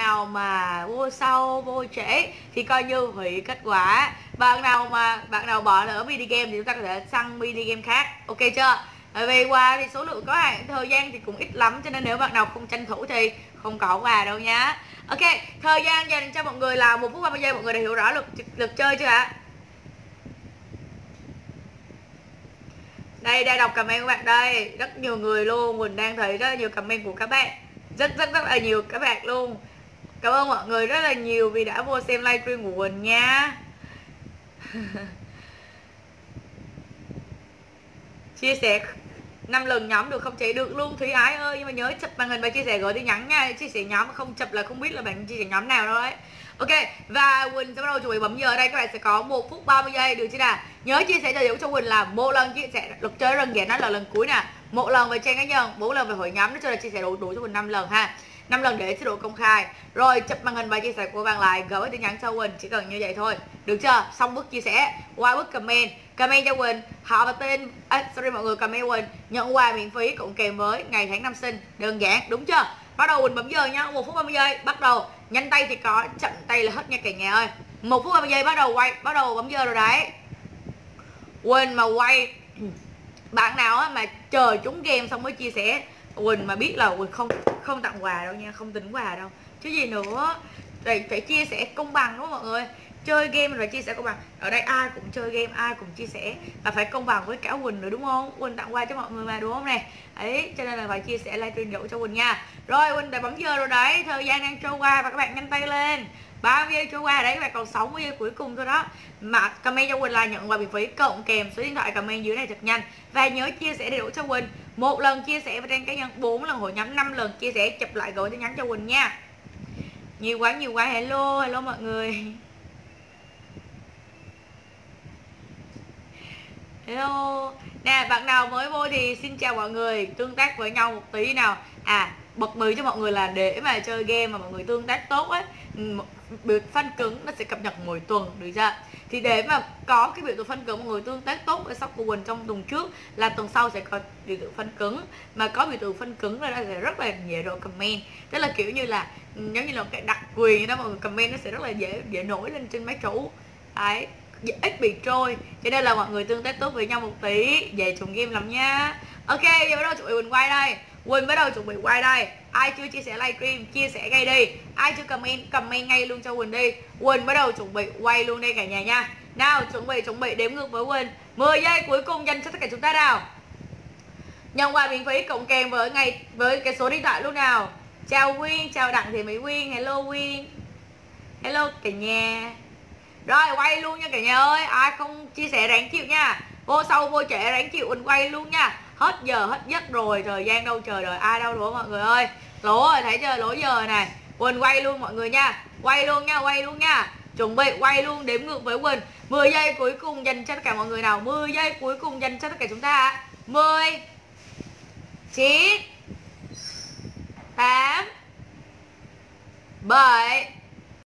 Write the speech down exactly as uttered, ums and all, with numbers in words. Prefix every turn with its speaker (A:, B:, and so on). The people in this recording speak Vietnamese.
A: nào mà vô sau vô trễ thì coi như hủy kết quả. Bạn nào mà bạn nào bỏ lỡ mini game thì chúng ta có thể săn mini game khác, ok chưa? Bởi vì quà thì số lượng có hạn, thời gian thì cũng ít lắm, cho nên nếu bạn nào không tranh thủ thì không có quà đâu nhá. Ok, thời gian dành cho mọi người là một phút ba mươi giây. Mọi người đã hiểu rõ luật luật chơi chưa ạ? Đây, đây đọc comment của bạn đây, rất nhiều người luôn, mình đang thấy rất là nhiều comment của các bạn, rất rất rất là nhiều các bạn luôn. Cảm ơn mọi người rất là nhiều vì đã vô xem livestream của mình nha. Chia sẻ năm lần nhóm được không chị? Được luôn Thúy Ái ơi, nhưng mà nhớ chụp màn hình và chia sẻ gửi tin nhắn nha. Chia sẻ nhóm mà không chụp là không biết là bạn chia sẻ nhóm nào đâu đấy. Ok, và Quỳnh sẽ bắt đầu chuẩn bị bấm giờ đây. Các bạn sẽ có một phút ba mươi giây, được chưa nào? Nhớ chia sẻ cho Quỳnh là một lần chia sẻ luật chơi đơn giản, đó là lần cuối nè, một lần về trang cá nhân, bốn lần về hội nhóm, nói cho là chia sẻ đủ đủ cho Quỳnh năm lần ha. năm lần để chế độ công khai. Rồi chụp màn hình và chia sẻ của bạn lại, gửi tin nhắn cho Quỳnh, chỉ cần như vậy thôi, được chưa? Xong bước chia sẻ qua bước comment, comment cho Quỳnh họ và tên, à, sorry mọi người, comment Quỳnh nhận quà miễn phí cũng kèm với ngày tháng năm sinh, đơn giản, đúng chưa? Bắt đầu Quỳnh bấm giờ nha, một phút ba mươi giây bắt đầu. Nhanh tay thì có, chậm tay là hết nha cả nhà ơi. Một phút ba mươi giây bắt đầu quay, bắt đầu bấm giờ rồi đấy. Quỳnh mà quay bạn nào mà chờ trúng game xong mới chia sẻ, Quỳnh mà biết là Quỳnh không không tặng quà đâu nha, không tính quà đâu chứ gì nữa. Phải, phải chia sẻ công bằng đúng không mọi người? Chơi game mình phải chia sẻ công bằng. Ở đây ai cũng chơi game, ai cũng chia sẻ, và phải công bằng với cả Quỳnh nữa đúng không? Quỳnh tặng quà cho mọi người mà đúng không nè? Ấy, cho nên là phải chia sẻ livestream dỗ cho Quỳnh nha. Rồi Quỳnh đã bấm giờ rồi đấy, thời gian đang trôi qua và các bạn nhanh tay lên. ba mươi giây trôi qua đấy, các bạn còn sáu mươi giây cuối cùng thôi đó. Mà comment cho Quỳnh là nhận quà miễn phí cộng kèm số điện thoại comment dưới này thật nhanh. Và nhớ chia sẻ đầy đủ cho Quỳnh. Một lần chia sẻ vào trang cá nhân, bốn lần hội nhóm, năm lần chia sẻ chụp lại gửi tin nhắn cho Quỳnh nha. Nhiều quá nhiều quá. Hello, hello mọi người. Hello. Nè, bạn nào mới vô thì xin chào mọi người, tương tác với nhau một tí nào. À, bật mí cho mọi người là để mà chơi game mà mọi người tương tác tốt ấy, biểu phân cứng nó sẽ cập nhật mỗi tuần, được chưa? Thì để mà có cái biểu tượng phân cứng mọi người tương tác tốt với shop của Quỳnh trong tuần trước, là tuần sau sẽ có biểu tượng phân cứng. Mà có biểu tượng phân cứng là nó sẽ rất là dễ độ comment, tức là kiểu như là giống như là cái đặc quyền đó, mọi người comment nó sẽ rất là dễ dễ nổi lên trên máy chủ đấy, ít bị trôi, cho nên là mọi người tương tác tốt với nhau một tí, về trùng game lắm nha. Ok, giờ bắt đầu chuẩn bị Quỳnh quay đây. Quỳnh bắt đầu chuẩn bị quay đây. Ai chưa chia sẻ livestream chia sẻ ngay đi, ai chưa comment comment ngay luôn cho Quỳnh đi. Quỳnh bắt đầu chuẩn bị quay luôn đây cả nhà nha. Nào, chuẩn bị chuẩn bị đếm ngược với Quỳnh. Mười giây cuối cùng dành cho tất cả chúng ta nào. Nhận quà miễn phí cộng kèm với ngày với cái số điện thoại luôn nào. Chào Quyên, chào Đặng Thị Mỹ Quyên, hello Quyên. Hello cả nhà. Rồi quay luôn nha cả nhà ơi, ai không chia sẻ ráng chịu nha. Vô sau vô trễ ráng chịu, Quỳnh quay luôn nha. Hết giờ hết giấc rồi, thời gian đâu chờ đợi ai đâu đúng không mọi người ơi. Lố rồi, thấy chưa, lố giờ này. Quỳnh quay luôn mọi người nha. Quay luôn nha, quay luôn nha. Chuẩn bị quay luôn, đếm ngược với Quỳnh. Mười giây cuối cùng dành cho tất cả mọi người nào. Mười giây cuối cùng dành cho tất cả chúng ta. Mười, chín, tám, bảy,